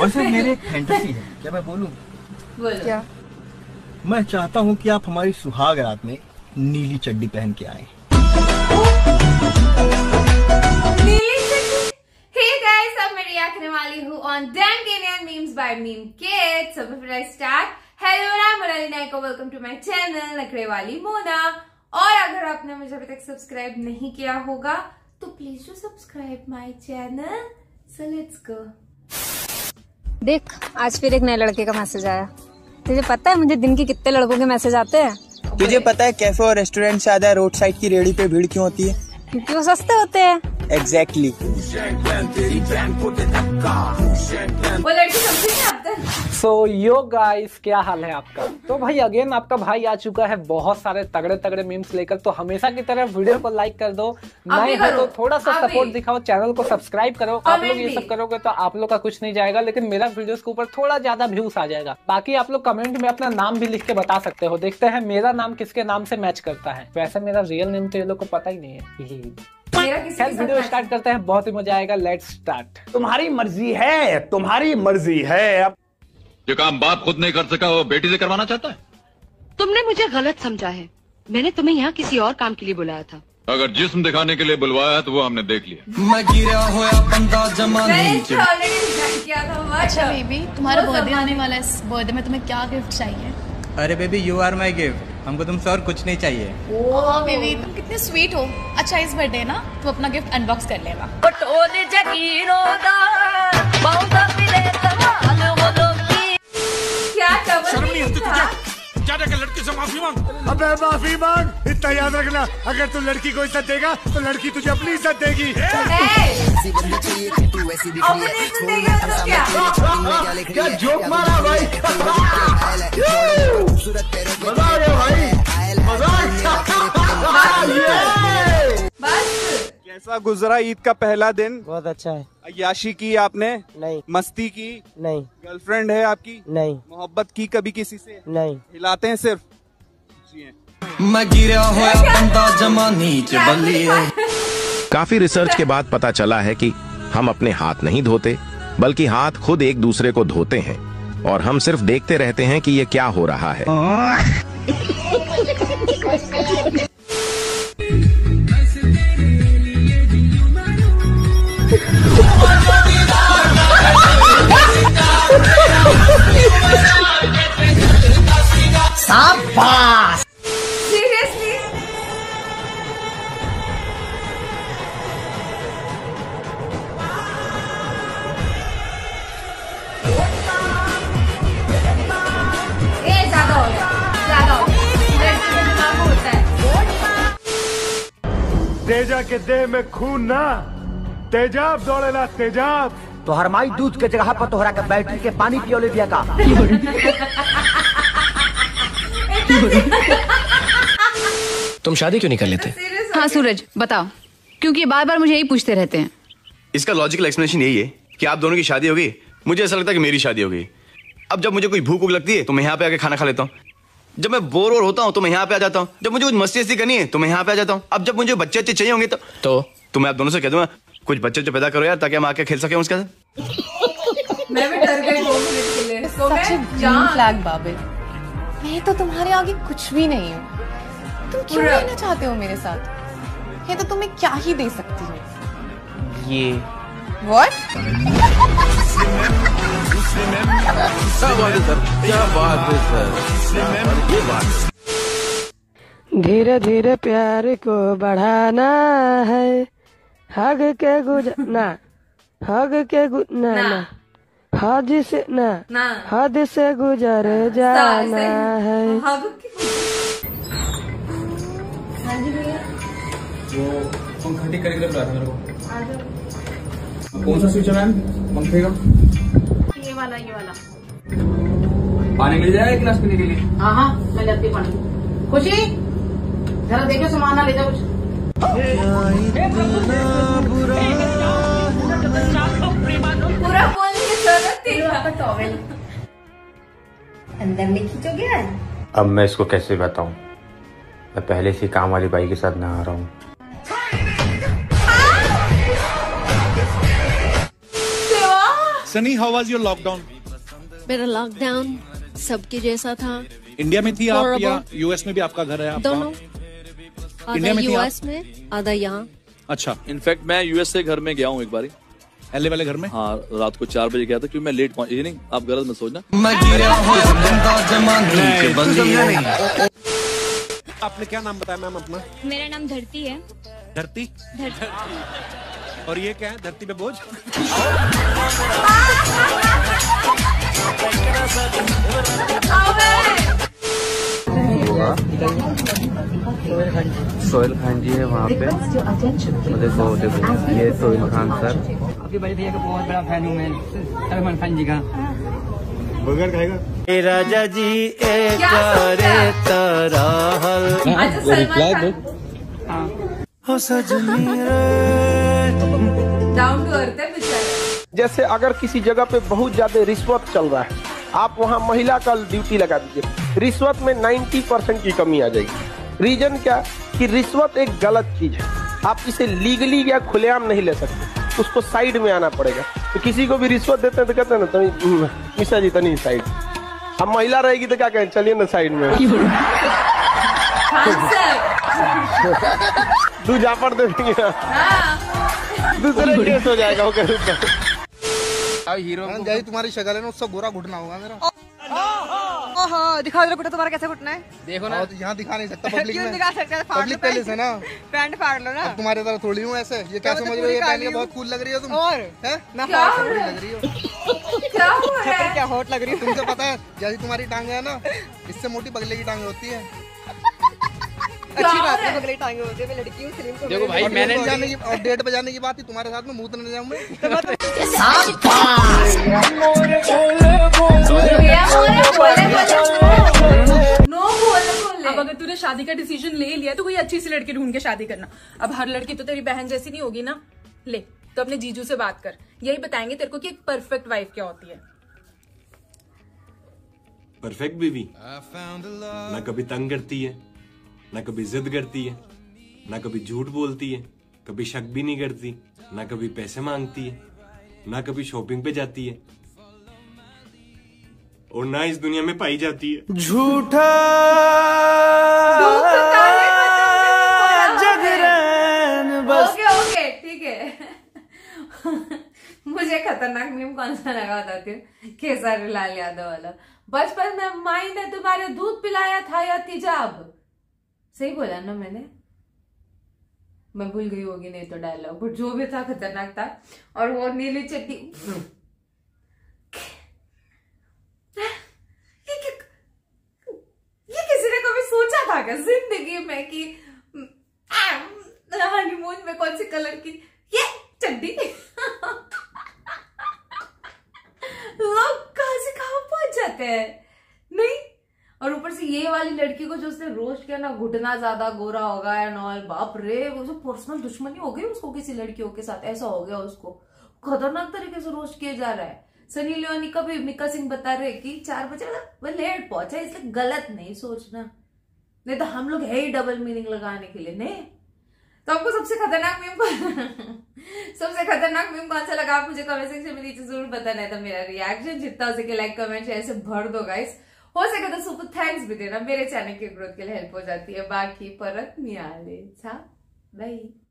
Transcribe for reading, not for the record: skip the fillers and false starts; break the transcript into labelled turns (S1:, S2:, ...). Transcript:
S1: और सिर्फ मेरी एक फैंटेसी है, क्या मैं बोलूं?
S2: क्या?
S1: मैं चाहता हूं कि आप हमारी सुहाग रात में नीली चड्डी पहन के आए।
S2: Hey guys, अब मैं रिएक्ट करने वाली हूँ on Dandelion memes by Meme Kids. So before I start, hello, I'm Monali Naiko. Welcome to my channel नखरे वाली मोना। और अगर आपने मुझे अभी तक सब्सक्राइब नहीं किया होगा तो please do subscribe my channel. So let's go।
S3: देख, आज फिर एक नए लड़के का मैसेज आया। तुझे पता है मुझे दिन के कितने लड़कों के मैसेज आते हैं?
S4: तुझे पता है कैफे और रेस्टोरेंट से ज्यादा रोड साइड की रेहड़ी पे भीड़ क्यों होती है?
S3: क्योंकि वो सस्ते होते हैं।
S4: एग्जैक्टली।
S2: वो लड़की समझी नहीं अब तक।
S5: सो यो गाइस, क्या हाल है आपका? तो भाई अगेन आपका भाई आ चुका है बहुत सारे तगड़े तगड़े मीम्स लेकर। तो हमेशा की तरह वीडियो को लाइक कर दो, नए हो तो थोड़ा सा सपोर्ट दिखाओ, चैनल को सब्सक्राइब करो। आप लोग ये सब करोगे तो आप लोग का कुछ नहीं जाएगा, लेकिन मेरा वीडियोस के ऊपर थोड़ा ज्यादा व्यूज आ जाएगा। बाकी आप लोग कमेंट में अपना नाम भी लिख के बता सकते हो, देखते हैं मेरा नाम किसके नाम से मैच करता है। वैसे मेरा रियल नेम तो ये लोग को पता ही नहीं है। वीडियो स्टार्ट करते हैं, बहुत ही मजा आएगा। Let's start.
S6: तुम्हारी मर्जी है, तुम्हारी मर्जी है। अब
S7: जो काम बाप खुद नहीं कर सका वो बेटी से करवाना चाहता है।
S8: तुमने मुझे गलत समझा है। मैंने तुम्हें यहाँ किसी और काम के लिए बुलाया था।
S7: अगर जिस्म दिखाने के लिए बुलवाया तो वो हमने देख लिया।
S4: मैं गिरा हुआ बंदा जमा नहीं।
S9: अच्छा बेबी, तुम्हारा बर्थडे आने वाला है। इस बर्थडे में तुम्हें क्या गिफ्ट चाहिए?
S4: अरे baby, you are my gift. हमको तुमसे और कुछ नहीं चाहिए।
S9: ओह बेबी, तुम कितने स्वीट हो। अच्छा इस बर्थडे ना तुम अपना गिफ्ट अनबॉक्स कर लेना।
S6: क्या लड़की से माफी मांग। अबे माफी मांग, इतना याद रखना, अगर तू लड़की को इज्जत देगा तो लड़की तुझे अपनी इज्जत देगी। क्या जोक मारा भाई। मजा आ गया भाई, मजा कैसा गुजरा ईद का पहला दिन?
S4: बहुत अच्छा है।
S6: अय्याशी की आपने?
S4: नहीं।
S6: मस्ती की?
S4: नहीं।
S6: गर्लफ्रेंड है आपकी?
S4: नहीं।
S6: मोहब्बत की कभी किसी से?
S4: नहीं।
S6: हिलाते हैं सिर्फ?
S4: मैं गिरा हुआ बंदा जमा नीचे बल्ली।
S10: काफी रिसर्च के बाद पता चला है कि हम अपने हाथ नहीं धोते, बल्कि हाथ खुद एक दूसरे को धोते हैं, और हम सिर्फ देखते रहते हैं कि ये क्या हो रहा है।
S2: सीरियसली ज्यादा हो गया, ज्यादा हो गया।
S6: तेजा के देह में खून ना, तेजाब दौड़े ना, तेजाब।
S4: तो हरमाई दूध के जगह पर तोहरा के बैटरी के पानी पियो ले दिया का।
S11: तुम शादी क्यों नहीं कर लेते?
S8: हाँ सूरज बताओ, क्योंकि ये बार बार मुझे यही पूछते रहते हैं।
S11: इसका लॉजिकल एक्सप्लेनेशन यही है कि आप दोनों की शादी हो गई, मुझे ऐसा लगता है कि मेरी शादी हो गई। अब जब मुझे कोई भूख लगती है तो मैं यहाँ पे आके खाना खा लेता हूँ। जब मैं बोर होता हूँ तो मैं यहाँ पे आ जाता हूँ। जब मुझे कुछ मस्ती करनी है तो मैं यहाँ पे आ जाता हूँ। अब जब मुझे बच्चे चाहिए होंगे तो मैं आप दोनों से कह दूंगा कुछ बच्चे जो पैदा करो यार, ताकि हम आके खेल सके उसके साथ।
S2: मैं भी डर गई 2 मिनट के लिए। तो मैं
S9: फ्लैग बाबिल, मैं तो तुम्हारे आगे कुछ भी नहीं हूँ। तुम क्यों रहना चाहते हो मेरे साथ? ये तो तुम्हें क्या ही दे सकती हूँ।
S4: ये
S9: व्हाट?
S4: क्या बात है सर। धीरे धीरे प्यार को बढ़ाना है, हग के गुजरना, हग के गुजरना, हद से ना, हद से गुजर जाना है।
S2: हाँ जी भैया,
S1: वो पंखा ठीक करके बुला मेरे को। कौन सा स्विच है मैम पंखे का?
S9: ये वाला, ये वाला।
S1: पानी मिल जाएगा गिलास पीने के लिए?
S9: हाँ हाँ, मैं लेती पानी। खुशी जरा देखो, सामान ना ले जाओ कुछ।
S2: पूरा बोलने की जरूरत थी।
S9: आपका टॉवेल
S2: अंदर में खींचोगे यार?
S12: अब मैं इसको कैसे बताऊं? मैं पहले से काम वाली बाई के साथ नहा रहा हूँ।
S13: Sunny, how was your lockdown?
S14: मेरा लॉकडाउन सबके जैसा था।
S13: इंडिया में थी आप या यूएस में भी आपका घर है आपका?
S14: दोनों।
S13: इंडिया में
S14: यूएस में, आधा यहाँ।
S13: अच्छा।
S15: इनफैक्ट मैं यूएस से घर में गया हूँ एक बार।
S13: एलए वाले घर में?
S15: हाँ, रात को 4 बजे गया था क्योंकि मैं लेट पहुंचा। नहीं, आप गलत मत सोचना।
S13: आपने क्या नाम बताया मैम अपना?
S3: मेरा नाम धरती है।
S13: धरती?
S3: धरती।
S13: और ये क्या है, धरती पे बोझ?
S12: सोहेल खान जी है वहाँ पे। देखो देखो, ये सोहेल खान सर।
S16: आपके बड़े भैया का बहुत बड़ा फैन हूँ मैं, सलमान खान जी का।
S6: बर्गर खाएगा?
S4: राजा जी एक तरह हो सजनी
S2: डाउन टू अर्थ है बेचारा।
S17: जैसे अगर किसी जगह पे बहुत ज्यादा रिश्वत चल रहा है, आप वहाँ महिला का ड्यूटी लगा दीजिए, रिश्वत में 90% की कमी आ जाएगी। रीजन क्या कि रिश्वत एक गलत चीज है, आप इसे लीगली या खुलेआम नहीं ले सकते, उसको साइड में आना पड़ेगा। तो किसी को भी रिश्वत देते हैं तो कहते हैं ना, तो मिसा जी तनी साइड। अब महिला रहेगी तो क्या कहें, चलिए ना साइड में। तू जापड़ दे देंगे ना, दूसरे केस हो जाएगा।
S18: हीरो जैसी तुम्हारी शक्ल है ना, उससे गोरा घुटना होगा मेरा।
S9: ओहो, दिखा दो तुम्हारा कैसे घुटना है।
S18: देखो ना, तो यहाँ दिखा नहीं सकता पब्लिक में।
S9: दिखा सकते हैं,
S18: पब्लिक पैलेस है ना,
S9: पैंट फाड़ लो ना।
S18: तुम्हारे तरह थोड़ी हूँ ऐसे। ये क्या समझ रहे हो, ये पहन के बहुत कूल लग रही हो तुम।
S9: और
S18: है
S9: मैं
S18: क्या लग रही हो,
S2: क्या हुआ है?
S9: क्या हॉट लग रही है।
S18: तुमसे पता है, जैसी तुम्हारी टांगे है ना, इससे मोटी बगले की टांगे होती है।
S9: अच्छी बात है, बगले टांगे होती है। मैं लड़की हूँ, सलीम को।
S18: देखो भाई, मैंने जाने की और डेट पे जाने की बात थी, तुम्हारे साथ में मुंह नहीं जाऊँ मैं।
S19: अब अगर तूने शादी का डिसीजन ले लिया तो कोई अच्छी सी लड़की ढूंढ के शादी करना। अब हर लड़की तो तेरी बहन जैसी नहीं होगी ना। ले, तो अपने जीजू से बात कर, यही बताएंगे तेरे को कि एक परफेक्ट वाइफ क्या होती है।
S20: परफेक्ट बीवी ना कभी तंग करती है, ना कभी जिद करती है, ना कभी झूठ बोलती है, कभी शक भी नहीं करती, ना कभी पैसे मांगती है, ना कभी शॉपिंग पे जाती है, और ना इस दुनिया में पाई जाती है।
S4: झूठा जगरन बस।
S2: ओके ठीक है। मुझे खतरनाक मीम कौन सा लगा बताती हूँ, खेसारी लाल यादव वाला। बचपन में माई ने तुम्हारे दूध पिलाया था या तेजाब। सही बोला ना मैंने? मैं भूल गई होगी नहीं तो डायलॉग, बट जो भी था खतरनाक था। और वो नीली चट्टी, ये किसी ने कभी सोचा था क्या जिंदगी में कि हनीमून में कौन सी कलर की ये चड्डी। लोग कहां से कहां पहुंच जाते हैं नहीं। और ऊपर से ये वाली लड़की को जो उसने रोस्ट किया ना, घुटना ज्यादा गोरा होगा एंड ऑल, बाप रे, वो जो पर्सनल दुश्मनी हो गई उसको किसी लड़कियों के साथ, ऐसा हो गया उसको। खतरनाक तरीके से रोस्ट किया जा रहा है। सनी लियोनी का भी मिका सिंह बता रहे कि 4 बजे वो लेट पहुंचा, इसलिए गलत नहीं सोचना, नहीं तो हम लोग है ही डबल मीनिंग लगाने के लिए। नहीं तो आपको सबसे खतरनाक मीम कौन सा लगा, आप मुझे कमेंट सेक्शन में नीचे जरूर बताना है। तो मेरा रिएक्शन जितना हो सके लाइक कमेंट शेयर से भर दो गाइस। हो सके तो सुपर थैंक्स भी देना, मेरे चैनल की ग्रोथ के लिए हेल्प हो जाती है। बाकी परत मिळाले, बाय।